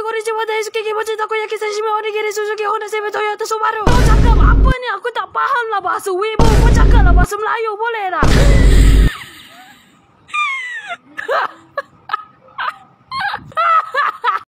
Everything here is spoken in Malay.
Konichiwa Daisuke Kimochi Takoyaki Sashimi Onigiri Suzuki Honda CB Toyota Subaru. Kau cakap apa ni? Aku tak faham lah bahasa Weibo. Kau cakap lah bahasa Melayu boleh tak?